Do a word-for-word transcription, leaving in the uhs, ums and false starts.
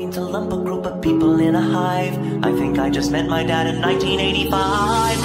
mean to lump a group of people in a hive. I think I just met my dad in nineteen eighty-five.